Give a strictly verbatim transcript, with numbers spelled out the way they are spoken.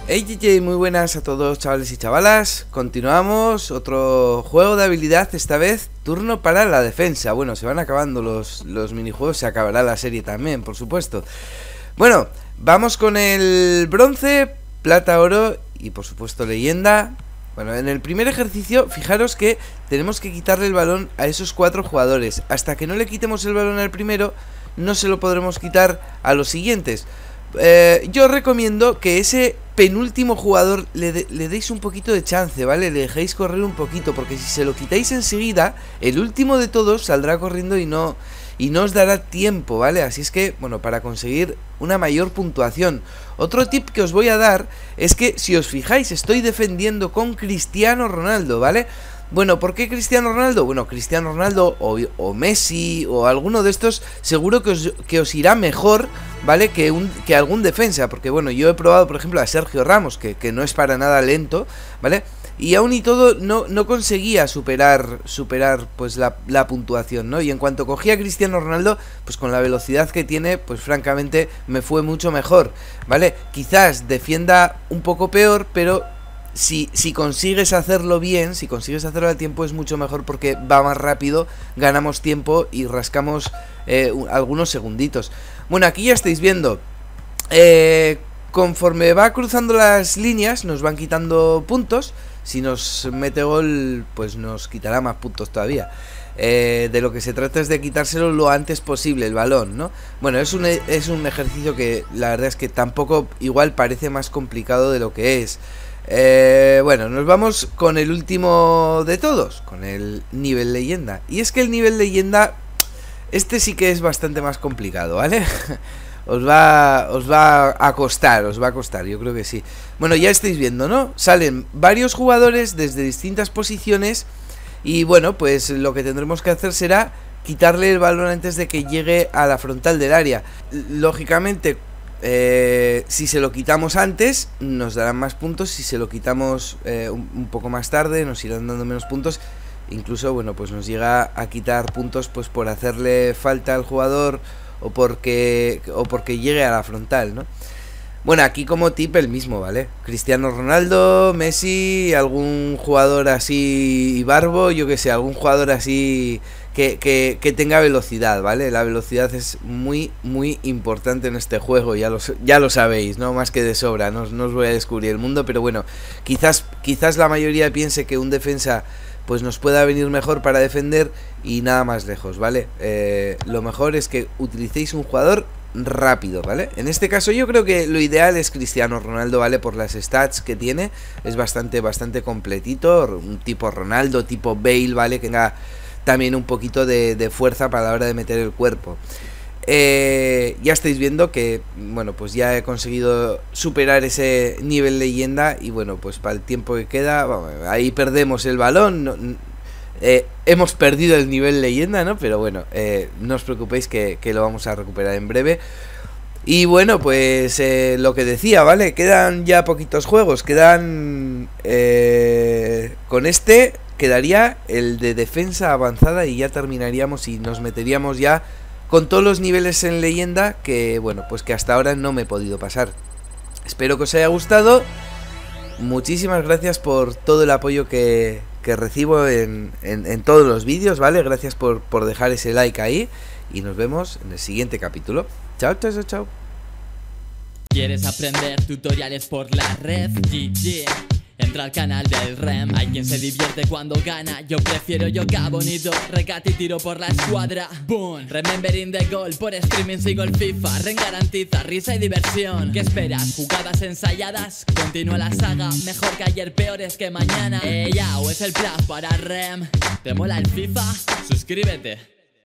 Hey G J, muy buenas a todos chavales y chavalas. Continuamos, otro juego de habilidad, esta vez turno para la defensa. Bueno, se van acabando los, los minijuegos, se acabará la serie también, por supuesto. Bueno, vamos con el bronce, plata, oro y por supuesto leyenda. Bueno, en el primer ejercicio, fijaros que tenemos que quitarle el balón a esos cuatro jugadores. Hasta que no le quitemos el balón al primero, no se lo podremos quitar a los siguientes. Eh, yo recomiendo que ese penúltimo jugador le, de, le deis un poquito de chance, ¿vale? Le dejéis correr un poquito, porque si se lo quitáis enseguida, el último de todos saldrá corriendo y no, y no os dará tiempo, ¿vale? Así es que, bueno, para conseguir una mayor puntuación. Otro tip que os voy a dar es que, si os fijáis, estoy defendiendo con Cristiano Ronaldo, ¿vale? Bueno, ¿por qué Cristiano Ronaldo? Bueno, Cristiano Ronaldo o, o Messi o alguno de estos seguro que os, que os irá mejor, ¿vale? Que, un, que algún defensa, porque bueno, yo he probado por ejemplo a Sergio Ramos, que, que no es para nada lento, ¿vale? Y aún y todo no, no conseguía superar, superar pues la, la puntuación, ¿no? Y en cuanto cogí a Cristiano Ronaldo, pues con la velocidad que tiene, pues francamente me fue mucho mejor, ¿vale? Quizás defienda un poco peor, pero... Si, si consigues hacerlo bien, si consigues hacerlo al tiempo es mucho mejor porque va más rápido, ganamos tiempo y rascamos eh, algunos segunditos. Bueno, aquí ya estáis viendo, eh, conforme va cruzando las líneas nos van quitando puntos. Si nos mete gol, pues nos quitará más puntos todavía. Eh, de lo que se trata es de quitárselo lo antes posible el balón, ¿no? Bueno, es un, es un ejercicio que la verdad es que tampoco igual parece más complicado de lo que es. Eh, bueno, nos vamos con el último de todos, con el nivel leyenda. Y es que el nivel leyenda, este sí que es bastante más complicado, ¿vale? Os va, os va a costar, os va a costar, yo creo que sí. Bueno, ya estáis viendo, ¿no? Salen varios jugadores desde distintas posiciones. Y bueno, pues lo que tendremos que hacer será quitarle el balón antes de que llegue a la frontal del área. Lógicamente, Eh, si se lo quitamos antes nos darán más puntos, si se lo quitamos eh, un, un poco más tarde nos irán dando menos puntos. Incluso, bueno, pues nos llega a quitar puntos pues por hacerle falta al jugador o porque, o porque llegue a la frontal, ¿no? Bueno, aquí como tip el mismo, ¿vale? Cristiano Ronaldo, Messi, algún jugador así barbo, yo que sé, algún jugador así que, que, que tenga velocidad, ¿vale? La velocidad es muy, muy importante en este juego, ya lo, ya lo sabéis, ¿no? Más que de sobra, no, no os voy a descubrir el mundo, pero bueno, quizás, quizás la mayoría piense que un defensa pues nos pueda venir mejor para defender y nada más lejos, ¿vale? Eh, lo mejor es que utilicéis un jugador rápido, ¿vale? En este caso yo creo que lo ideal es Cristiano Ronaldo, ¿vale? Por las stats que tiene, es bastante, bastante completito, un tipo Ronaldo, tipo Bale, ¿vale? Que tenga también un poquito de, de fuerza para la hora de meter el cuerpo. Eh, ya estáis viendo que, bueno, pues ya he conseguido superar ese nivel leyenda y bueno, pues para el tiempo que queda, bueno, ahí perdemos el balón, no, Eh, hemos perdido el nivel leyenda, ¿no? Pero bueno, eh, no os preocupéis que, que lo vamos a recuperar en breve. Y bueno, pues eh, lo que decía, ¿vale? Quedan ya poquitos juegos. Quedan... Eh, con este quedaría el de defensa avanzada y ya terminaríamos y nos meteríamos ya con todos los niveles en leyenda que, bueno, pues que hasta ahora no me he podido pasar. Espero que os haya gustado. Muchísimas gracias por todo el apoyo que... que recibo en, en, en todos los vídeos, ¿vale? Gracias por, por dejar ese like ahí y nos vemos en el siguiente capítulo. Chao, chao, chao, chao. ¿Quieres aprender tutoriales por la red? G G, entra al canal del R E M. Hay quien se divierte cuando gana, yo prefiero yoga bonito, recate y tiro por la escuadra. Boom, remembering the goal, por streaming sigo el FIFA. Ren garantiza risa y diversión. ¿Qué esperas? ¿Jugadas ensayadas? Continúa la saga, mejor que ayer, peores que mañana. Ella o es el plan para R E M. ¿Te mola el FIFA? Suscríbete.